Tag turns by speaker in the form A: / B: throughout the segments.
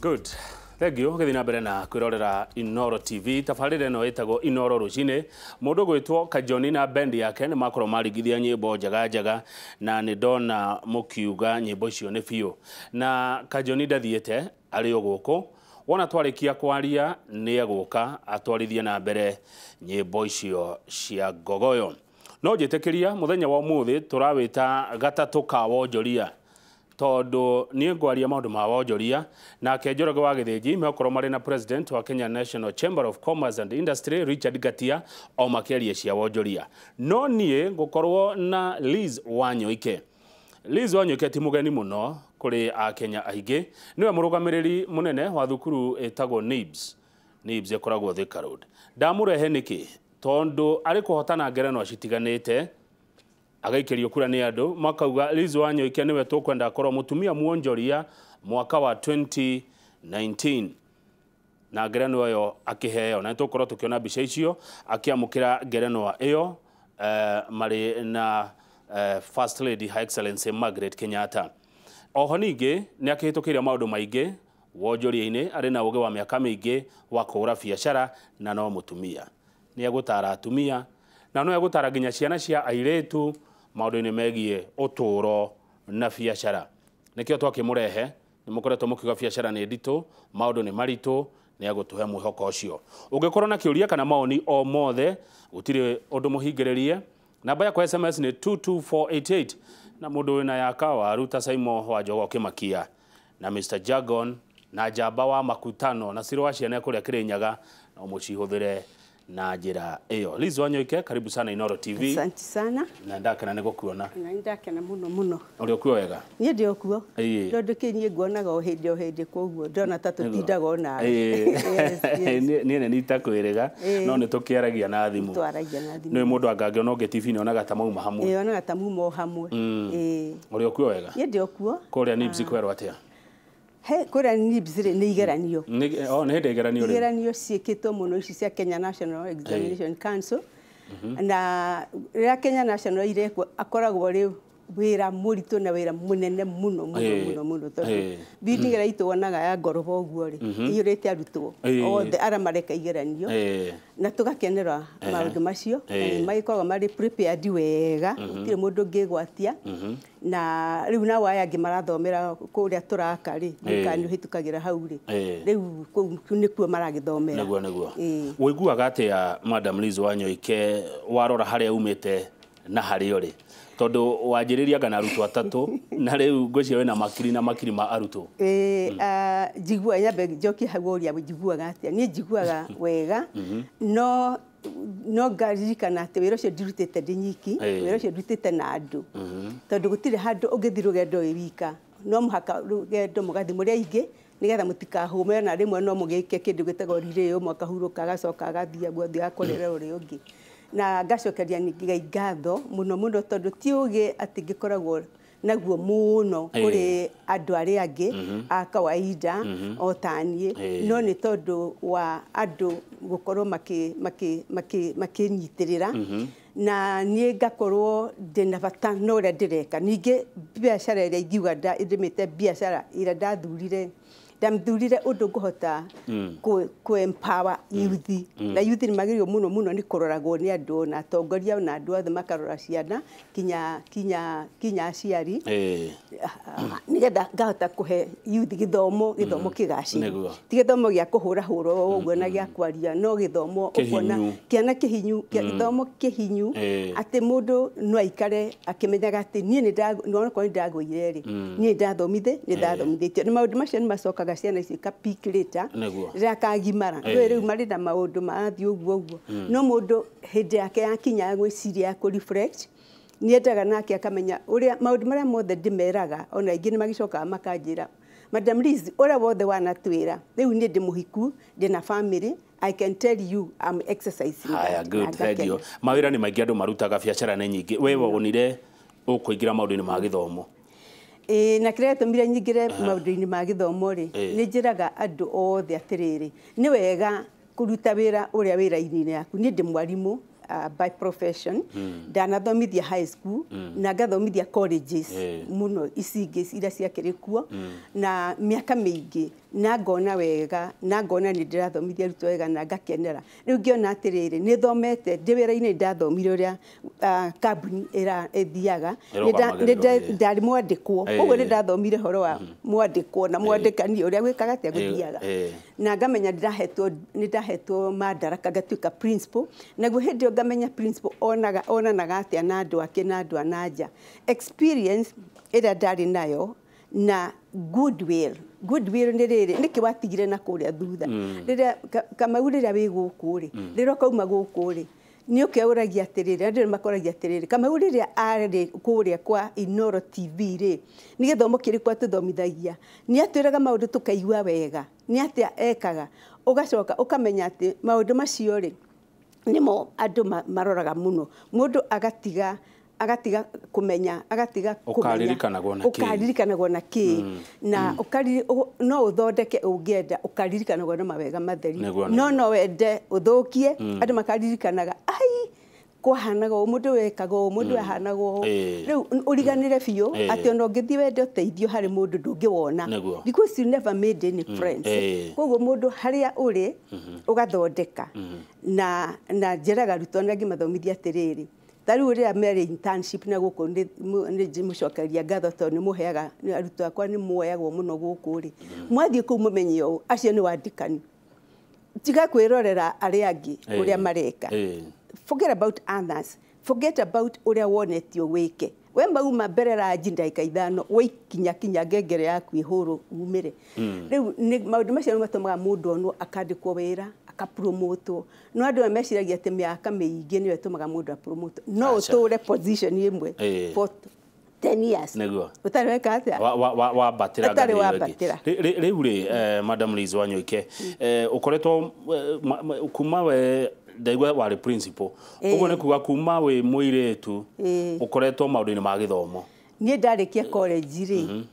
A: Good. Thank you. Githina mbere na kwirorera Inoro TV. Tafarire no itago Inoro rucine. Mundu gwitwo Kajoni na bendi yake ni makorwo marigithia nyimbo njaga na ni ndona mukiuga nyimbo icio ni biu. Na Kajoni ndathiete ari oguko. Wona twarikia kwaria ni aguka atwarithie na mbere nyimbo icio cia gogoyo. No njitekiria muthenya wa umuthi turawita gatatu ka wonjoria. Todo ni ngwaria maundu ma wonjoria na Njoroge wa Githĩnji mekorwo mari na president wa Kenya National Chamber of Commerce and Industry Richard Gatia o makiaria cia wonjoria. No nie ngukorwo na Liz Wanyoike. Liz Wanyoike ti mugeni muno kuri a Kenya aige niwe murugamiriri munene wa thukuru etagwo NIBS ekoragwo Thika Road. Ndamurehe niki tondu ari kuhotana ngerenwa citiganite agaikirio kura ni andu makauga Liz Wanyoike niwe tukwenda akorwo mutumia muonjoria mwaka wa 2019 na ngerenwa yo akiheo na tukorwo tukiona bica icio akiamukira ngerenwa iyo mari na First Lady Her Excellency Margaret Kenyatta. Oho ningi ni akihitukiria maundu maingi wonjoria-ini ari na uge wa miaka mingi wa kura biashara na no mutumia ni agutara atumia na no agutara nginya ciana cia airetu maundu-ini megie uturo na biashara. Nikio twakimurehe ni mukoretwo mukiuga biashara ni ndito maundu ni maritu ni agutuhe mwihoko ucio. Ungikorwo na kiuria kana maoni o mothe utire undu muhingiririe namba ya SMS ni 22488 na mundu wina yaka wa Ruta Saimo wa Jogo Kimakia na Mr Jagon na Jamba wa Makutano na Siro wa ciana kuria Kirinyaga na mucihuthire na njira iyo. Liz Wanyoike, karibu sana Inoro TV.
B: Asante sana.
A: Na ndakena niguo kuona.
B: Na ndakena muno.
A: Uri okuo wega?
B: Nie ndi okuo. Ndondo kinyi nguonaga o hindi koguo ndona ta tutindaga ona.
A: Nie ni takwirega no ni tukiaragia na thimu.
B: Twaragia na thimu.
A: Ni mundu angangiona onge TV ni onaga ta mauma hamwe.
B: Onaga ta mauma hamwe.
A: Uri okuo wega? Nie
B: ndi okuo.
A: Kuria NIBS kwerwo atia?
B: He kuria NIBS ni igeranio.
A: Ni hindi igeranio.
B: Igeranio ciikitwo muno ici cia Kenya National Examination Council. Na ria Kenya National ire akoragwo ri wira muritu na wira munene muno tondu bindingera itu wonaga ya ngorobo uguo ri iyurite arutwo othe ara mareka igeranio na tugakenera maundu macio magikoragwo mari prepared wega gutire mundu ngigwatia na riu na waya ngi marathomera kuria turaka ri mukani hitukagira hau ri riu nikuo maragithomera
A: neguo wiguaga atia Madam Liz Wanyoike warora haria umite na haria ri tondu wanjiriria ngana arutwo atatu na riu ngwiciria wina makiri ma arutwo
B: jigua yabe joki hagoria jiguaga atia ni jiguaga wega no ngaririkana ati wira ucio ndirutite ndinyiki wira ucio ndutite na andu tondu gutire handu ungithii rugendo wika no muhaka rugendo mugathi muri aingi nigetha mutikahume na rimwe no mugike kindu gitego rire mwaka huruka gacoka gathia guothi akorera uri ungi na gacokeria ningi ngatho muno tondu ti uge ati gikoragwo naguo muno kuri andu ari angi a kawaida o tanie no ni tondu wa andu gukorwo makinyitirira na nie ngakorwo ndina bata no ria ndireka ningi biashara ria ingiuga ndimite biashara ira ndathurire ndamthurire undu nguhota ku empower youth na youth ni magirio muno ni kuroragwo ni andu na atongoria na andu othe makarora ciana kinya aciari nigetha ngahota kuhe youth githomo kigaciri ti githomo gia kuhura uguo na gia kwaria no githomo ukona kiana kihinyu githomo kihinyu ati mundu no aikare akimenyaga ati nie ni ndagwire ri nie ndathomithitio ni maundu macio ni macokaga ciana ici kapikirita rakagimara riu mari na maundu marathi uguo no mundu hindi yake yakinya gwiciria ku reflect niendaga nake akamenya uria maundu maria mothe ndimeraga ona ingi ni magicoka makanjira Madam Liz ora wothe wanatwira riu ni ndi muhiku ndina family I can tell you I'm exercising.
A: Good, thank you. Mawira ni maingi andu marutaga biashara ni nyingi wewe wonire ukuingira maundu ni ma githomo
B: na kire tumire nyingire maundu-ini ma githomo ri ni njiraga andu othe atiriri ni wega kuruta wira uria wira-ini yaku ni ndi mwarimu by profession ndanathomithia high school na ngathomithia colleges muno ici ingĩ ira ciakĩrĩ kuo na miaka mĩingĩ na ngona wega na ngona nĩ ndĩrathomithia arutwo wega na ngakenera rĩu ngĩona atĩrĩrĩ nĩ thomete ndĩ wĩra-inĩ ndathomire ũrĩa kambuni ĩthiaga ndarĩ mwandĩkwo koguo nĩ ndathomire horo wa mwandĩkwo na mwandĩkani ũrĩa gwĩkaga atĩa gũthiaga na ngamenya nĩ ndahetwo madaraka ngatuĩka principal naguo hĩndĩ ĩyo ngamenya principal onanaga atĩa na andũ ake na andũ a nanja experience ĩrĩa ndarĩ nayo na goodwill nĩ rĩrĩ nĩkĩ watigire na kũrĩa thutha rĩrĩa Kamau rĩrĩa wĩ gũkũ rĩ rĩrĩa kauma gũkũ rĩ nĩ ũkeũragia atĩrĩrĩ andũ makoragia atĩrĩrĩ Kamau rĩrĩa arĩ kũrĩa kwa Inoro TV rĩ nĩ gĩthomo kĩrĩkũ atũthomithagia nĩ atwĩraga maũndũ tũkaigua wega nĩ atĩa ekaga ũgacoka ũkamenya atĩ maũndũ macio rĩ nĩmo andũ maroraga mũno mũndũ agatiga kumenya ũkaririkanagwo na kĩ na no ũthondeke ũngĩenda ũkaririkanagwo na mawega matheri no wende ũthũkie andũ makaririkanaga ai kwahanaga mũndũ wekaga mũndũ ahanaga rĩu ũriganĩre biũ atĩ ona ũngĩthiĩ wende ũteithio harĩ mũndũ ndũngĩwona because you never made any friends koguo mũndũ harĩa ũrĩ ũgathondeka na njĩraga arutwo na ngĩmathomithia atĩrĩrĩ Tari uri amere internship na guko ni jimucokeria ngatho to ni muheaga arutwo akwa ni muoyagwo muno guko ri mwathie ku mumenye o acio ni wandikani tiga kwirorera ari angi uria mareka forget about others forget about uria wonetio wike we mauma mbere ra jinda ikaithano we kinya ngengere yaku ihuru umire riu ni maundu macio matumaga mundu ono akandikwo wira akapromoto no andu meciragia ati miaka miingi ni wetumaga mundu apromoto no utore position imwe for 10 years
A: neguo
B: utareka atia
A: wa batira riu ri Madam Liz Wanyoike ukoretwo kuma we ndaigwa wari principal ugo ne kuga kuma we muiretu ukoretwo maundu-ini ma githomo
B: ni ndarikia college ri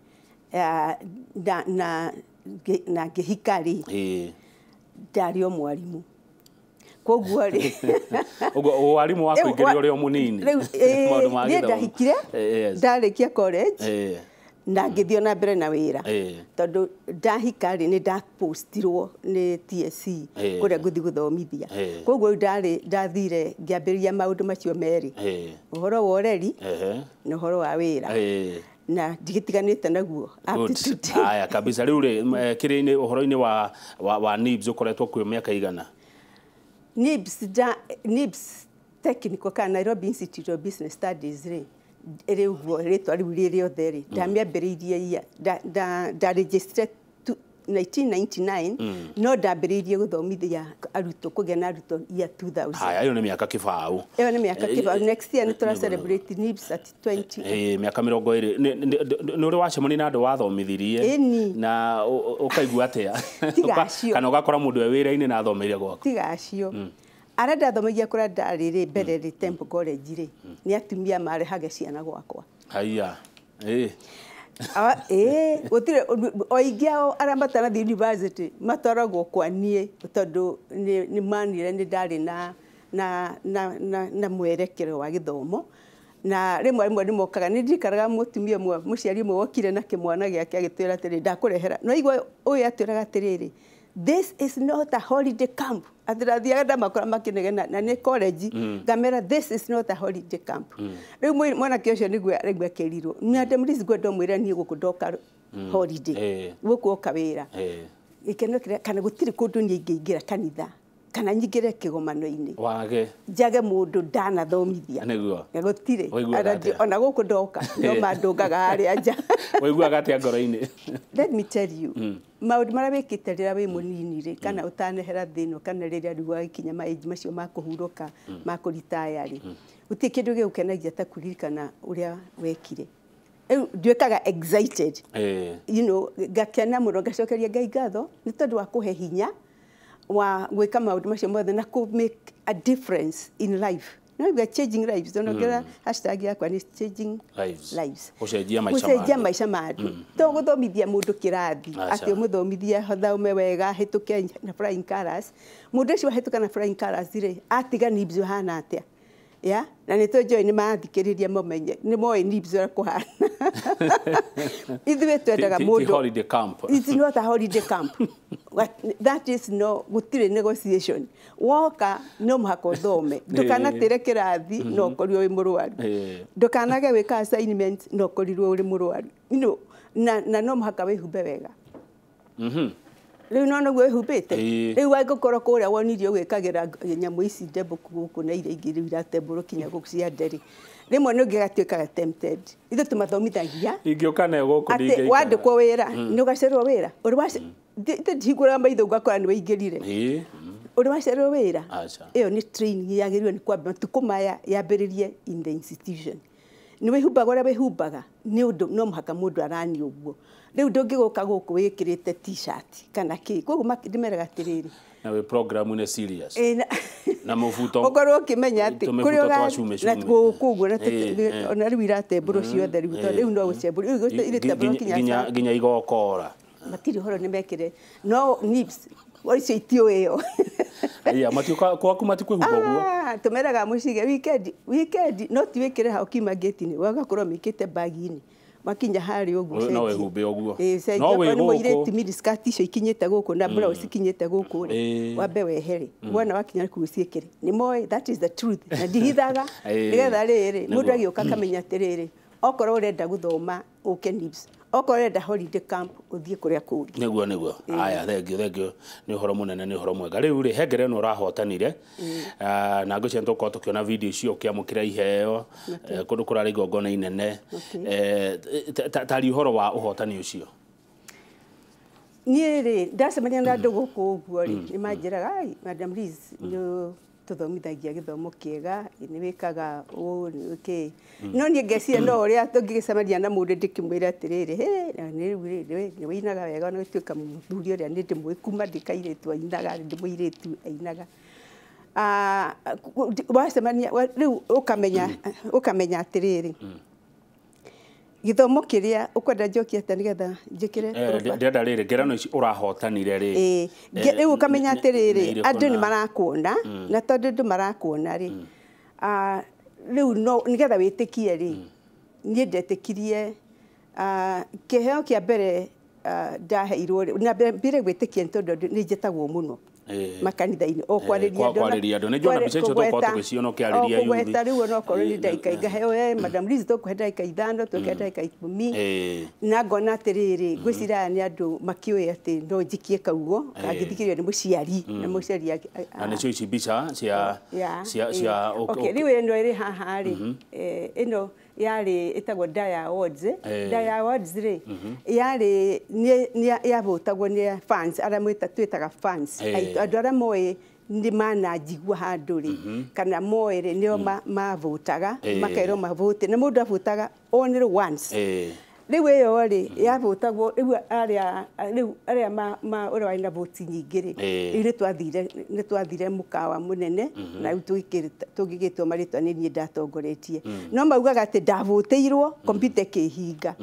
B: na ngihikari ndario mwarimu koguo ri
A: ugo warimu wa kuingiria uri munini maundu ma githomo ndahikire ndarikia college na ngithio na mbere na wira tondu ndahikari ni ndapostirwo ni TSC kuria nguthi guthomithia koguo ndathire ngiambĩrĩria maundu macio meri uhoro wa ureri na uhoro wa wira na digitiganite naguo aptitude haya kabisa riu ri kiri-ini uhoro-ini wa NIBS ukoretwo kwa miaka igana NIBS technical kana Nairobi Institute of Business Studies ri ere uguo ritwa riu riri otheri ndamiambiriirie da register 1999 no ndambiriirie guthomithia arutwo kugena arutwo ya 2000 haya iyo ni miaka kibao
B: next year ni tura celebrate NIBS at 20
A: miaka 20 ni uri wacemani na andu wathomithirie na ukaigua atia kana ugakora mundu we wira-ini na athomeire gwako
B: tigacio arenda thomagia kura ndariri mbere ri Temple College ri ni atumia mare hage ciana gwakwa
A: haya
B: gutire oingia aramatana the university mataragwo kwa nie tondu ni manire ni ndari na mwerekero wa githomo na rimwe ni mokaga ni ndikaraga mutumia mwe muciari mwe wokire na kimwana giake agitwira atiri ndakurehera no igwa uyu atwiraga atiriri this is not a holiday camp athirathiaga ndamakora makinegena na ni college ngamera this is not a holiday camp riu mwanake ucio niguo regwa kerirwo Madam Liz gwendo mwira ni guku ndoka holiday guku okawira ikeno kana gutiri kundu ni ingĩingĩra kanitha kana nyingĩre kĩgomano-inĩ
A: wage
B: njage mũndũ ndanathomithia
A: nĩguo
B: gutire ona guku ndoka no mandũngaga harĩa nja
A: waiguaga atĩa ngoro-inĩ
B: let me tell you maũndũ marĩa wĩkĩte rĩrĩa wĩ mũnini rĩ kana ũtanehera thĩno kana rĩrĩa rĩu wakinya maĩnji macio ma kũhurũka ma kũritaya rĩ gũtirĩ kĩndũ gĩgũkenagia ta kũririkana ũrĩa wekire nduĩkaga excited you know ngakena mũno ngacokeria Ngai ngatho nĩ tondũ wa kũhe hinya wa gwĩka maũndũ macio mothe na ku make a difference in life. No, we are changing lives. Don't get hashtag yakwa ni changing lives.
A: Ucenjia maisha
B: madu. To guthomithia mundu kirathi ati umuthomithia thaume wega hituke na flying colors. Mundu ucio hituka na flying colors ri atiga NIBS hana atia. ya na nä tå njoä nä mathikä rä ria momenye nä moä nibs å rä kå hana ithuä twendaga må ndå it's not a holiday camp that is no gå tirä negotiation woka no må haka å thome ndå kanatä re kä rathi no korirwo wä må rwaru ndå kanage wä ka assignment no korirwo å rä må rwaru na no må haka wä humbe wega rĩu no guo wĩhumbĩte rĩu angĩkorwo kũrĩa wonirio gwĩkagĩra nyamũ ici ndembũku gũkũ na iria ingĩ rĩu iratembũrwo kinya gũkũ cia nderi rĩmwe nĩ ũngĩgatuĩkaga tempted ithuĩ tũmathomithagia
A: ingĩũka nayo gũkũ
B: atĩ wandĩkwo wĩra nĩ ũgacererwo wĩra ndihingũraga maitho ũgakora nĩ waingĩrire ũrĩ wacererwo wĩra ĩyo nĩ training yagĩrĩirwo nĩ kwamba matukũ maya yambĩrĩrie in the institution nĩ wĩhumbaga ũrĩa wĩhumbaga nĩ ũndũ no mũhaka mũndũ arani ũguo rĩu ndũngĩgũka gũkũ wĩkĩrĩte t-shirt kana kĩ koguo ndĩmeraga atĩrĩrĩ
A: na wĩ program nĩ serious na mũbuto
B: ũkorwo ũkĩmenya atĩ kũrĩa na gũkũ ũguo ona rĩu iratembũrwo ciothe rĩu no gũcembũrwo iratembũrwo
A: nginya igokora
B: matirĩ ũhoro nĩ mekĩre no nibs icio itiũĩ ĩyo
A: kwaku matikwĩhumba ũguo
B: tũmeraga mũcige weekend no ti wĩkĩre ha ũkiuma ngĩti-inĩ wagakorwo mĩkĩte bagi-inĩ makinya harĩ ũguo
A: no wĩhumbe ũguo
B: no wĩ gũkũ miniskirt icio ikinyĩte gũkũ na blouse ikinyĩte gũkũ wambe wehere wona wakinya kũu ciĩkĩre nĩ moĩ that is the truth na ndihithaga nĩgetha rĩrĩ mũndũ agĩũka akamenya atĩrĩrĩ okorwo ũrenda gũthoma ũke nibs okorwo ũrenda holiday camp ũthiĩ kũrĩa kũngĩ
A: nĩguo aya thengio nĩ ũhoro mũnene nĩ ũhoro mwega rĩu rĩ hengere no ũrahotanire na ngũcia tũkorwo tũkĩona video icio ũkĩamũkĩra iheo kũndũ kũrarĩ igongona inene tari ũhoro wa ũhotani ũcio
B: niĩ rĩ ndacemania na andũ gũkũ ũguo rĩ nĩ manjĩraga ai Madam Liz tũthomithagia gĩthomo kĩega nĩ wĩkaga ũũ nĩ kĩ no niĩ ngeciria no ũrĩa tũngĩgĩcemania na mũndũ ndĩkĩmwĩre atĩrĩrĩ nĩ wĩinaga wega no gũtuĩka mũthuri ũrĩa nĩ ndĩmũĩ kuma ndĩkairĩtu ainaga ndĩ mũirĩtu ainaga wacemania rĩu ũkamenya atĩrĩrĩ gĩthomo kĩrĩa ũkwenda njokie atĩa nĩgetha njĩkĩre
A: ndĩrenda rĩrĩ ngeranio ici ũrahotanire rĩ
B: rĩu ũkamenya atĩrĩrĩ andũ nĩ marakuona na tondũ andũ marakuona rĩ rĩu no nĩgetha wĩtĩkie rĩ niĩ ndetĩkirie kĩheo kĩa mbere ndaheirwo rĩ na mbere gwĩtĩkia nĩ tondũ nĩ njĩtagwo mũno makanitha-inĩ o kwarĩria andũ
A: nĩ njona mbica icio tũkorwo tũgĩciona ũkĩarĩria yuthi
B: kũgweta rĩu onokorwo nĩ ndagĩka ngaheo Madam Liz tũkũhe ndagĩka 5 tũkũhe ndagĩka 10 na ngona atĩrĩrĩ ngwĩciria aya nĩ andũ makĩũĩ atĩ no njikie kaugo angĩthikĩrĩrio nĩ mũciari na mũciari
A: na nĩcio ici mbica cia
B: rĩu ĩno ĩrĩ haha rĩ ĩno yarĩ ĩtagwo Daya Awards Daya Awards rĩ yarĩ yavotagwo nĩ fans arĩa twĩtaga fans andũ arĩa moĩ nĩ mananjigua handũ rĩ kana moĩ rĩ nĩo mavotaga makerwo mavote na mũndũ avotaga only once rĩu ĩyo rĩ yavotagwo rĩu arĩa ũrĩa warĩ na voti nyingĩ rĩ rĩu nĩ twathire mũkawa mũnene na rĩu tũgĩgĩtwo marĩtwa nĩ niĩ ndatongoretie no maugaga atĩ ndavotĩirwo kompiuta ĩkĩhinga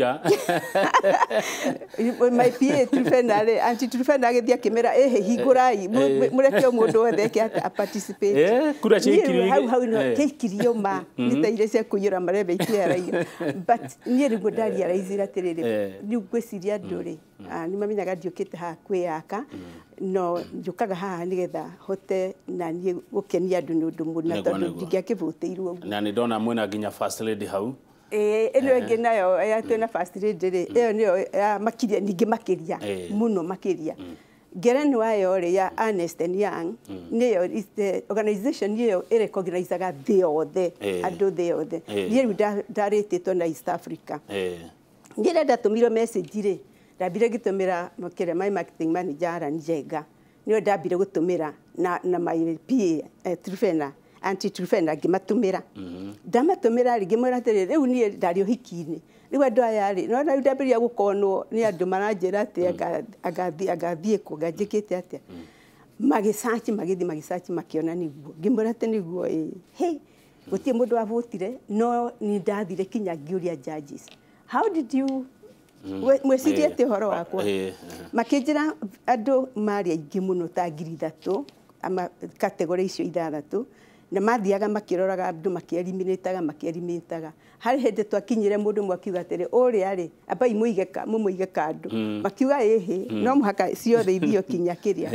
B: my PA Trufena rĩ anti Trufena agĩthiĩ akĩmera hingũrai mũreke mũndũ wothe eke participate
A: kura ciaikirio
B: hau no kĩikirio ma nĩ ta iria cia kũiyũra marebe itiaragia but niĩ rĩu ndaria raizira atĩrĩrĩ rĩu ngwĩciria andũ rĩ nĩ mamenyaga ndiũkĩte haha kwĩyaka no njũkaga haha nĩgetha hote na niĩ gũkenia andũ nĩ ũndũ mũna tondũ ndingĩakĩvotĩirwo ũguo
A: na nĩ ndona mwĩna nginya first lady hau
B: ĩno ĩngĩ nayo twĩna first lady rĩ ĩyo nĩyo makĩria ningĩ makĩria mũno makĩria ngerenwa yo rĩ ya Ernst & Young nĩyo organization nĩyo ĩrecognizaga thĩ yothe andũ thĩ yothe niĩ rĩu ndarĩtĩtwo na East Africa niĩ rĩu ndatũmirwo message rĩ ndambire gĩtũmĩra makĩria my marketing manager Alan Njenga nĩyo ndambire gũtũmĩra na my PA Trufena anti Trufena ngĩmatũmĩra ndamatũmĩra rĩ ngĩmwĩra atĩrĩrĩ rĩu niĩ ndarĩ ũhiki-inĩ rĩu andũ aya rĩ no ndambĩrĩria gũkonwo nĩ andũ maranjĩra atĩ agathiĩ kũ nganjĩkĩte atĩa magĩcaci makĩona nĩguo ngĩmwĩra atĩ nĩguo gũtirĩ mũndũ wavotire no nĩ ndathire kinya ngĩũria judges how did you mwĩcirie atĩ ũhoro wakwa makĩnjĩra andũ marĩ aingĩ mũno ta 3,000 kategori icio 6 na mathiaga makiroraga andu makieliminataga hari hende twakinyire mundu mwakiuga atiri uria ri aba imuige kandu makiuga ehe no muhaka ciothe ithio kinya kiria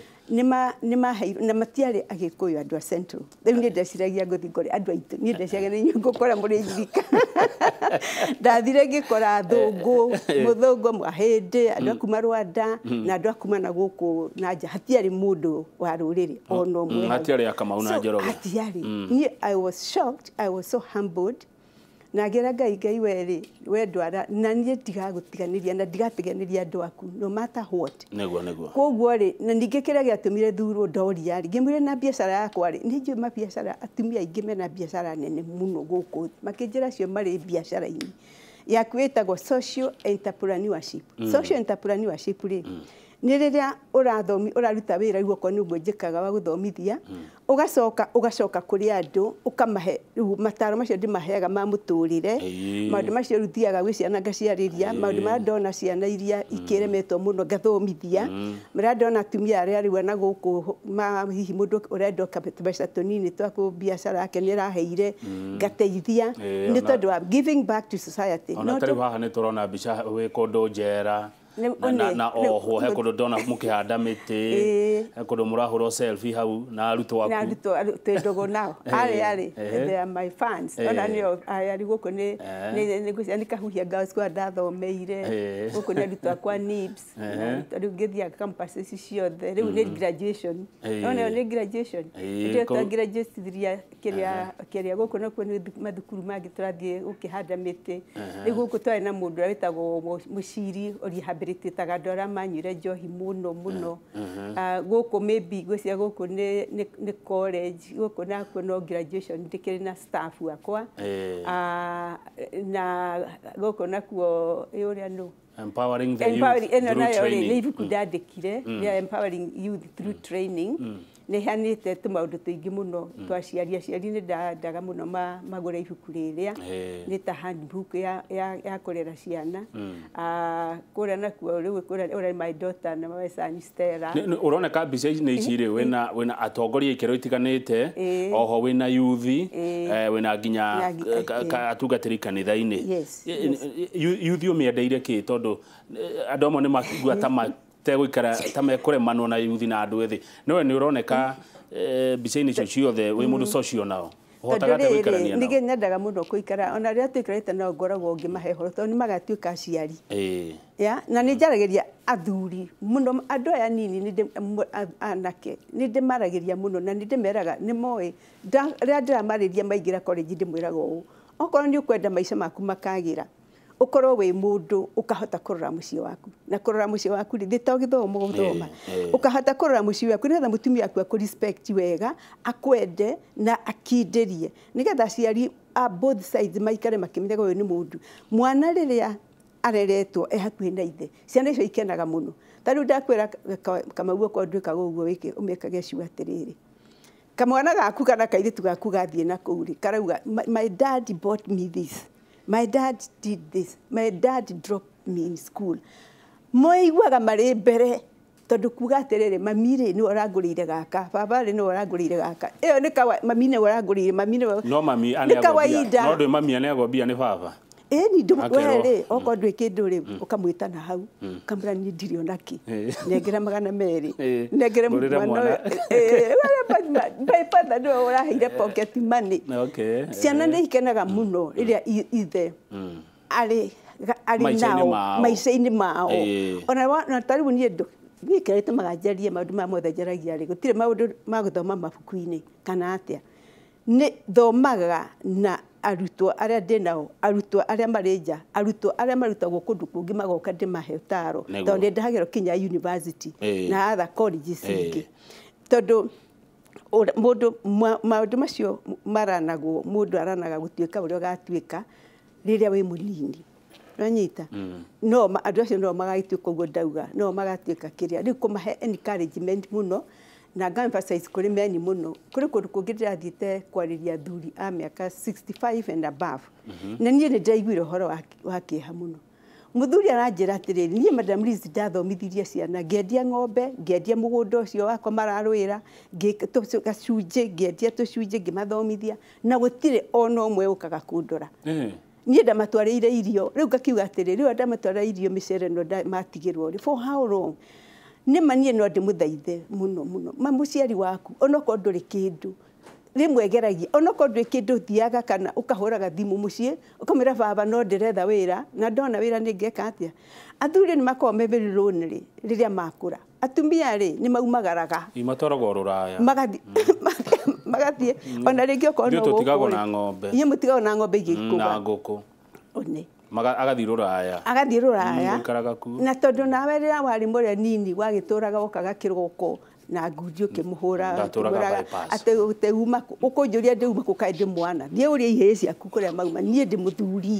B: nima heiru na matiari agikuyu andu a Central riu ni ndeciragia nguthi ngore andu aitu ni ndeciragia ni ngukora muri thirika ndathire ngikora thungu muthungu mwahindi andu akuma Rwanda na andu akuma na guku nanja hatiari mundu wa ruriri ono mwe
A: hatiari akamau na Njoroge
B: hatiari ni I was shocked, I was so humbled na gera ngai weri wendwara na nie ndigagutiganiria na ndigatiganiria andu aku no matter what
A: negwo
B: koguo ri na ninge kira giatumire thuro ndoria ri ngimwire na biashara yakwa ri ni njuma biashara atumia ingi mena biashara nene muno guku makinjira cio mari biashara ini yakwitagwo social entrepreneurship social entrepreneurship ri ni riria uraruta wira igoko ni uguo njikaga wa guthomithia ugacoka kuri andu ukamahe mataro macio ndimaheaga ma muturire maundu macio ruthiaga gwi ciana ngaciariria maundu ma ndona ciana iria ikiremetwo muno ngathomithia mara ndona atumia aria riwa na guku ma hihi mundu urenda kabeta tonini twaku biashara yake ni raheire ngateithia ni tondu wa giving back to society
A: no tari haha ni turona bica wi kundu njera na oho he kundu ndona mukihanda miti he kundu murahura selfie hau na aruto waku
B: na aruto tendogo nao ari they are my fans ona nio ari guku ni kahuhia girls kwa ndathomeire guku ni aruto akwa NIBS riu ngithia campus ici ciothe riu ni graduation ona ni graduation ndio ta graduation kiria guku nakuo ni mathukuru mangi turathie ukihanda miti riu guku twari na mundu witagwo muciri ori taga ndora manyire njohi muno guku maybe gwecia guku ni college guku nakuo no graduation ndikiri na staff wakwa na guku nakuo uria no
A: empowering the youth
B: through training ni ibuku ndandikire ya empowering youth through training ni hanite tumaundu tuingi muno twaciaria ciari ni ndaga muno magure ibuku riria ni ta handbook ya kurera ciana kura nakuo riu kura my daughter na my son Stella
A: uroneka bica ni icire wina atongoria ikero itiganite oho wina youth wina ginya atungatiri kanitha-ini youth umiendeire ki tondu andu amwe ni makigua ta tegwikara tamekore mano na yuthi na andu ethi no ni uroneka bica-ini cio ciothe wi mundu social nao hotaga te gwikarania nao
B: nige nyendaga muno kuikara ona ria twikarite nao ngoragwo ngimahe horo tondu ni magatuika aciari ya na ni njaragiria athuri muno andu aya nini ni anake ni ndimaragiria muno na ni ndimeraga ni moi ria ndiramariria maingira college ndimwiraga uu okorwo ni ukwenda maica maku makagira ukorwo wi mundu ukahota kurora mucii waku na kurora mucii waku ri to githomo guthoma ukahota kurora mucii waku nigetha mutumia aku aku respect wega akwende na akinderie nigetha ciari both sides maikare makimenyaga uyu ni mundu mwana riria areretwo hakuhi na ithe ciana icio ikenaga muno tariu ndakwira kamauo kwa ndwika guguo wiki umekage ciu atiriri kamwana gaku kana kairitu gaku gathie na kuuri karauga my dad bought me this. My dad did this. My dad dropped me in school. Moiguaga mari mbere tondu kuga atiriri mamire ni orangurire gaka baba ri ni orangurire gaka iyo ni kawa mami ni orangurire mami
A: no mami ane agobia no ndo mami ane agobia ni baba
B: ni ndumwere oko ndwe kindu ri ukamwita na hau kamra ni ndirio naki negera magana meri negere mwana by father no oraheire pocket money ciana ni ikenaga muno riria ithe ari nao maica-ini mao ona tariu ni ndu ni kerete magajaria maundu ma mothe njaragia ri gutire maundu ma guthoma mabuku-ini kana atia ni thomaga na arutwo aria ndinao arutwo aria marinja arutwo aria marutagwo kundu kungi magoka ndimahe taro tondu ndahagero Kenya University na other colleges ingi tondu maundu macio maranagwo mundu aranaga gutuika uria gatuika riria wi munini ranyita no andu acio no magagituika uguo ndauga no magatuika kiria riu kumahe encouragement muno na emphasize kuri meni muno kuri kundu kungi ndirathiite kwariria thuri a miaka 65 and above na nie ni ndaiguire horo wa kieha muno muthuri aranjira atiriri nie Madam Liz ndathomithirie ciana ngendia ng'ombe ngendia mugunda ucio wakwa mararwira gacunje ngendia tucunje ngimathomithia na gutire ona umwe ukaga kundora nie ndamatwarire irio riu ngakiuga atiriri riu ndamatwarire irio micere no matigirwo for how long ni manie no ndimuthaithe muno muciari waku onoko nduri kindu rimwe geragia onoko nduri kindu thiaga kana ukahuraga thimu mucie ukamira baba no ndiretha wira na ndona wira ningeka atia athuri ni makome birirunri riria makura atumia ri ni maumagaraga
A: imatoragwo ruraya
B: magathie ona ringi okona
A: tutigago na ng'ombe
B: ye mutigago na ng'ombe igikuga
A: na nguku
B: one
A: agathii ruraya
B: na tondu nawe rira wari muria nini wagituraga ukaga kiroko na ngundi ukimuhura ate uma ukunjuria ndeuma kukaide mwana thie uria ihe ciaku kuria mauma nie ndi muthuri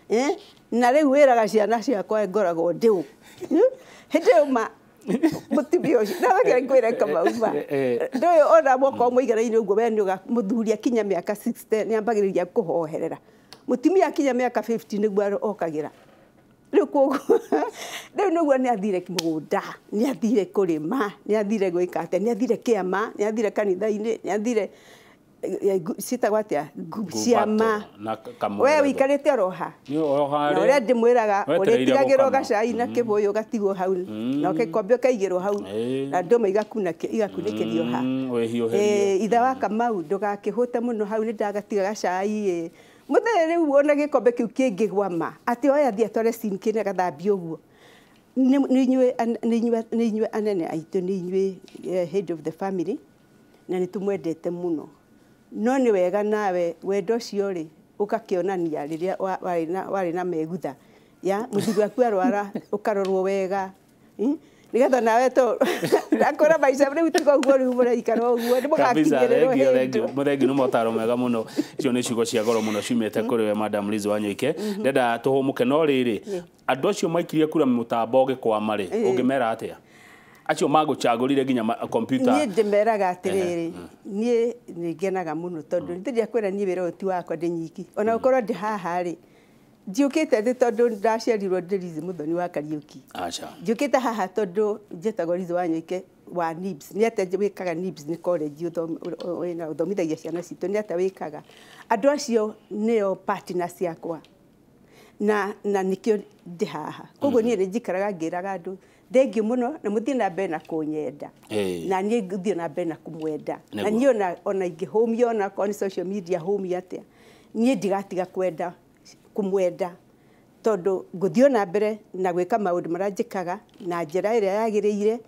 B: na riu wiraga ciana ciakwa ngorago ndiu hinde uma mutibio na wake ngwira kamauma ndoyo ona moko muigara-ini uguo we ni muthuri akinya miaka 60 ni ambagiriria kuhoherera mutimia akinya miaka 50 niguo okagira riu koguo riu niguo ni athire mugunda ni athire kurima ni athire gwika ate ni athire kiama ni athire kanitha-ini ni athire sitagwatia ciama we wikarite roha na uria ndimwiraga uritigagirwo gacai na kibuyu gatigwo hau na gikombe kaigirwo hau na nduma igakunikirio ha itha wa Kamau ndugakihute muno hau ni ndagatiga gacai muthenya riu ona gikombe kiu kingigwama ati oya thia tore sinkine gathambia uguo ni inyue anene aitu ni inyue head of the family na nitumwendete muno no ni wega nawe wendo cio ri ukakionania riria wari na megutha ya muthuri waku arwara ukarorwo wega nigetha nawe to akora maica riu tiga uguo riu muraikara uguo ni mugakinyirwo
A: muthengi no motaro mega muno icio ni ciugo cia goro muno ciumite kuri we Madam Liz Wanyoike ndenda tuhumuke no riri andu acio maikirie kura mutambo gikwama ri ungimera atia acio maguchagurire nginya computer
B: nie ndimeraga atiriri nie ningenaga muno tondu ndiria kwira nie wira uti wakwa ndinyiki ona ukorwo ndi haha ri ndiukite ndi tondu ndaciarirwo ndi Liz Muthoni wa Kariuki ndiukite haha tondu njitagwo Liz Wanyoike wa NIBS ni ate wikaga NIBS ni college wina uthomithagia ciana citu ni ate wikaga andu acio nio partner ciakwa na nikio ndi haha koguo nie njikaraga ngiraga andu thengiu muno na muthie na mbere na kunyenda na nie nguthie na mbere na kumwenda na nie ona ingihumio na on social media home atia nie ndigatiga kwenda kumwenda tondu nguthio na mbere na gwika maundu maranjikaga na njira iria yagiriire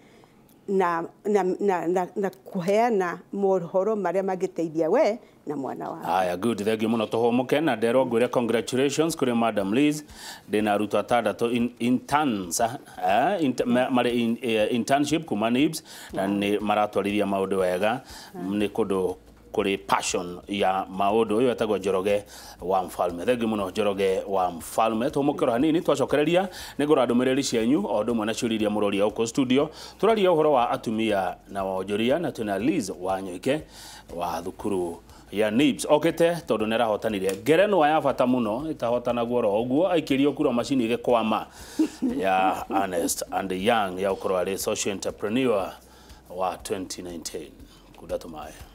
B: na kuheana mohoro maria magiteithia we na mwana wa
A: aya good thank you muno tuhumuke na ndero ngwire congratulations kuri Madam Liz ndina ruto atandatu interns mari internship kuma NIBS na ni maratwarithia maundu wega ni kundu kuri passion ya maundu uyu etagwo Njoroge wa Mfalme thengi muno Njoroge wa Mfalme tumukiro hanini twacokereria nigura ndumiriri cianyu o ndumwe na ciuriria muroria uko studio turaria uhoro wa atumia na wonjoria na tuna Liz Wanyoike wa thukuru ya NIBS okete tondu nerahotanire ngerenwa ya bata muno itahotana guoro uguo aikirio kura machini gikwama ya Honest and Young ya ukoro ari social entrepreneur wa 2019 kudatumaya